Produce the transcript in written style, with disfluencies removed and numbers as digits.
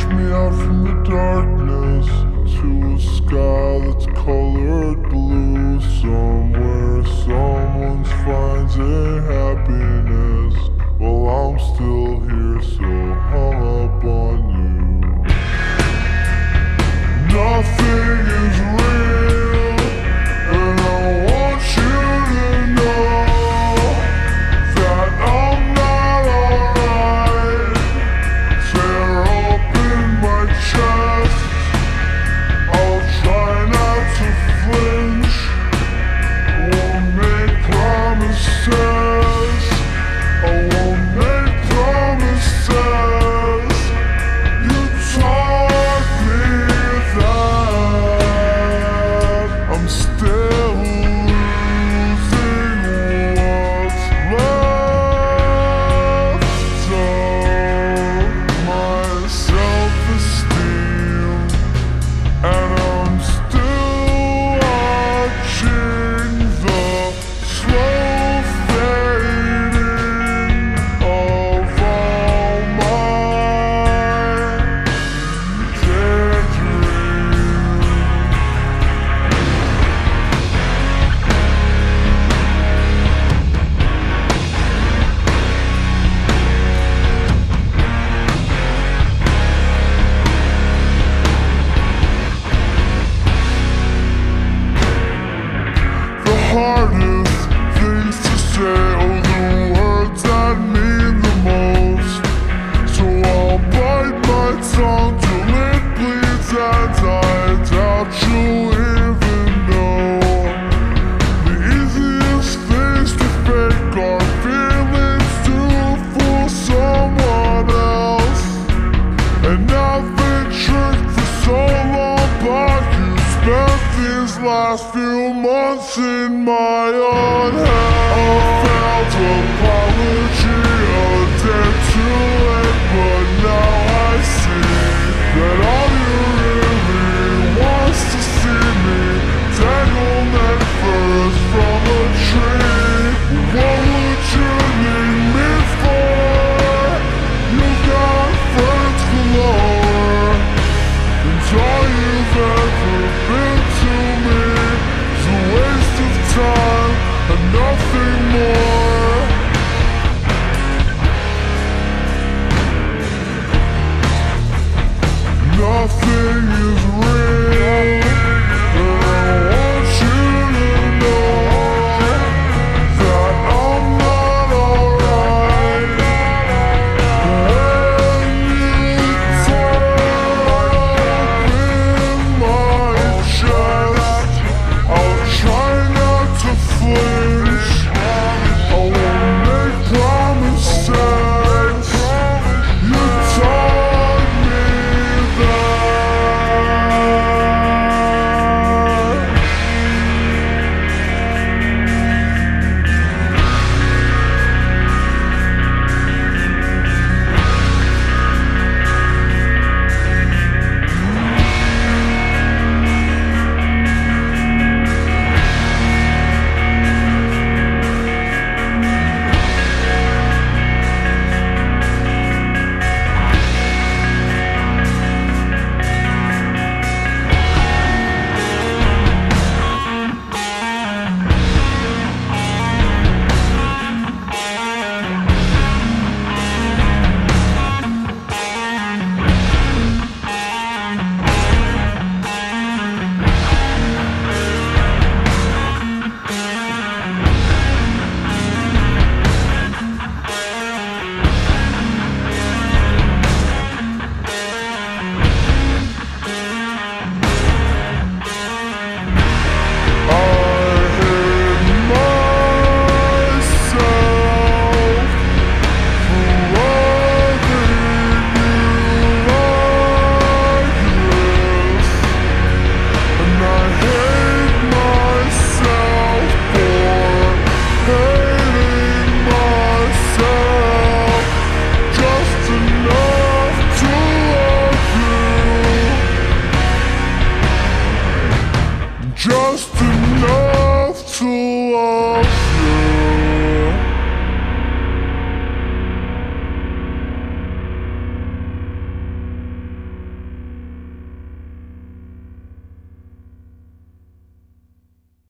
me out from the darkness to a sky that's colored blue. Somewhere someone finds a happiness while I'm still here, so hung up on you. Nothing is real, and I want you to know that I'm not alright. Tear open my chest, I'll try not to flinch. Won't make promises, I won't make promises. You taught me that I'm still losing what's left of my self-esteem, and I'm still watching the slow fading of all my daydreams. The hardest things to say are the words that mean the most. So I'll bite my tongue till it bleeds, and I doubt you'll even know. The easiest things to fake are feelings to fool someone else. And I've been tricked for so long, but you spent these last few months in my own head. A failed apology, a day too late, but now I see that all you really wants to see me dangled neck first from a tree. What would you need me for? You got friends galore, and all you've ever been to me is a waste of time and nothing more. Nothing is real, and I want you to know that I'm not alright. When you tear open my chest, I'll try not to flinch. I won't make promises. You taught me that. Just to